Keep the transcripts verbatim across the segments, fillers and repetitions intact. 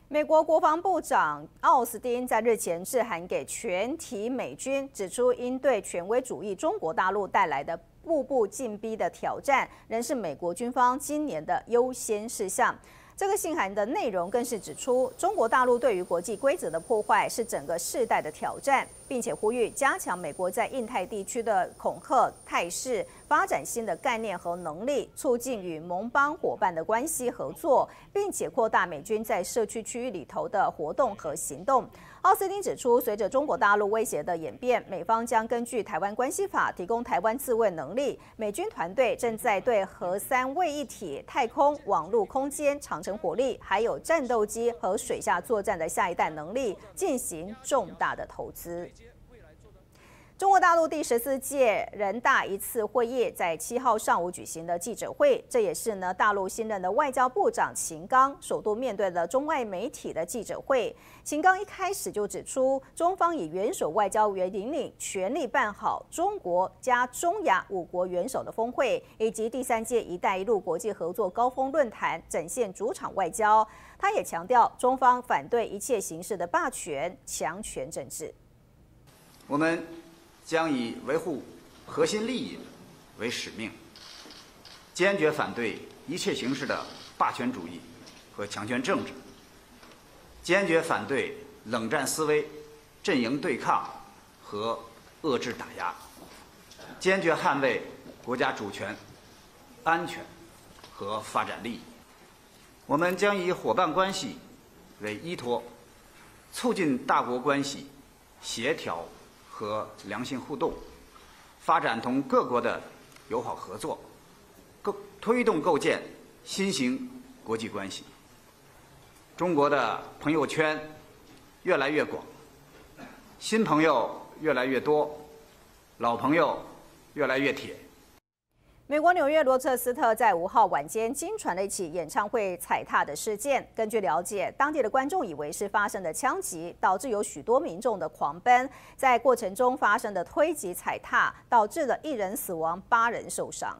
美国国防部长奥斯汀在日前致函给全体美军，指出应对权威主义中国大陆带来的步步进逼的挑战，仍是美国军方今年的优先事项。这个信函的内容更是指出，中国大陆对于国际规则的破坏是整个世代的挑战，并且呼吁加强美国在印太地区的恐吓态势，发展新的概念和能力，促进与盟邦伙伴的关系合作，并且扩大美军在社区区域里头的活动和行动。奥斯汀指出，随着中国大陆威胁的演变，美方将根据《台湾关系法》提供台湾自卫能力。美军团队正在对核三位一体、太空、网络空间、长程火力，还有战斗机和水下作战的下一代能力进行重大的投资。中国大陆第十四届人大一次会议在七号上午举行的记者会，这也是呢大陆新任的外交部长秦刚首度面对了中外媒体的记者会。秦刚一开始就指出，中方以元首外交为引领，全力办好中国加中亚五国元首的峰会，以及第三届“一带一路”国际合作高峰论坛，展现主场外交。他也强调，中方反对一切形式的霸权、强权政治。 我们将以维护核心利益为使命，坚决反对一切形式的霸权主义和强权政治，坚决反对冷战思维、阵营对抗和遏制打压，坚决捍卫国家主权、安全和发展利益。我们将以伙伴关系为依托，促进大国关系协调和良性互动，发展同各国的友好合作，构推动构建新型国际关系。中国的朋友圈越来越广，新朋友越来越多，老朋友越来越铁。 美国纽约罗彻斯特在五号晚间惊传了一起演唱会踩踏的事件。根据了解，当地的观众以为是发生的枪击，导致有许多民众的狂奔，在过程中发生的推挤踩踏，导致了一人死亡，八人受伤。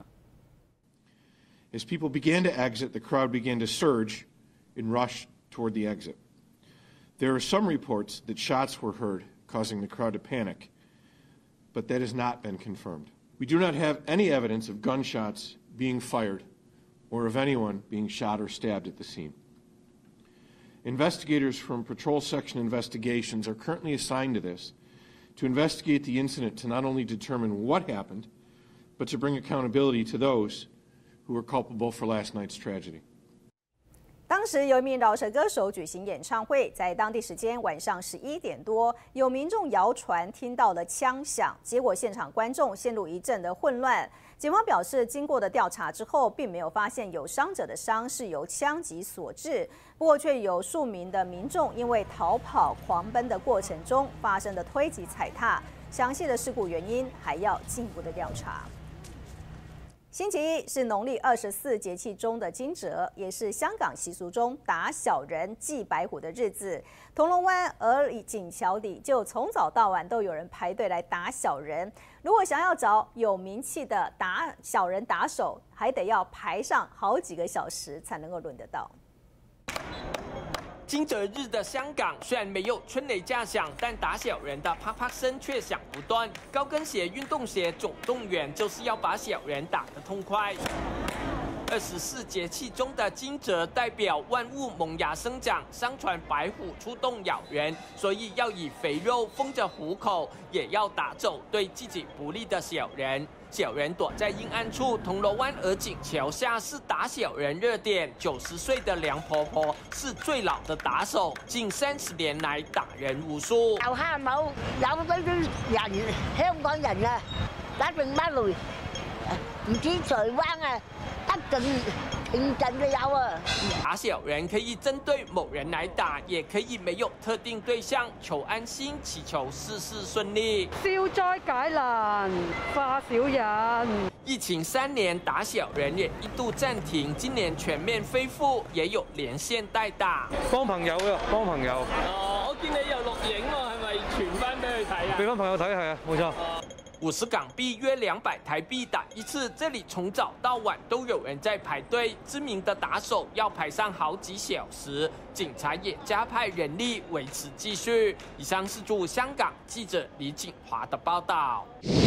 As people began to exit, the crowd began to surge and rush toward the exit. There are some reports that shots were heard, causing the crowd to panic, but that has not been confirmed. We do not have any evidence of gunshots being fired or of anyone being shot or stabbed at the scene. Investigators from Patrol Section Investigations are currently assigned to this to investigate the incident to not only determine what happened, but to bring accountability to those who were culpable for last night's tragedy. 当时有一名饶舌歌手举行演唱会，在当地时间晚上十一点多，有民众谣传听到了枪响，结果现场观众陷入一阵的混乱。警方表示，经过的调查之后，并没有发现有伤者的伤是由枪击所致，不过却有数名的民众因为逃跑狂奔的过程中发生的推挤踩踏，详细的事故原因还要进一步的调查。星期一是农历二十四节气中的惊蛰，也是香港习俗中打小人、祭白虎的日子。铜锣湾鹅颈桥里就从早到晚都有人排队来打小人。如果想要找有名气的打小人打手，还得要排上好几个小时才能够轮得到。 惊蛰日的香港虽然没有春雷炸响，但打小人的啪啪声却响不断。高跟鞋、运动鞋总动员，就是要把小人打得痛快。二十四节气中的惊蛰代表万物萌芽生长，相传白虎出动咬人，所以要以肥肉封着虎口，也要打走对自己不利的小人。小人躲在阴暗处，铜锣湾鹅颈桥下是打小人热点。九十岁的梁婆婆是最老的打手，近三十年来打人无數。 樓下冇有嗰啲人，香港人啊，打定乜類，唔知台灣啊，得盡平陣都有啊。 打小人可以針對某人來打，也可以沒有特定對象，求安心，祈求事事順利。 消災解難，化小人。 疫情三年，打小人也一度暫停，今年全面恢復，也有連線代打。 幫朋友啊，幫朋友。 哦，我見你又錄影喎，係咪傳翻俾佢睇啊？ 俾翻朋友睇係啊，冇錯。 五十港币约两百台币打一次，这里从早到晚都有人在排队。知名的打手要排上好几小时，警察也加派人力维持秩序。以上是驻香港记者李景华的报道。